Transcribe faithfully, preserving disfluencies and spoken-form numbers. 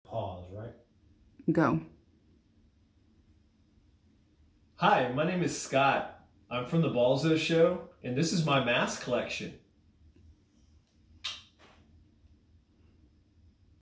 Pause, right? Go. Hi, my name is Scott. I'm from the Balzo Show, and this is my mask collection.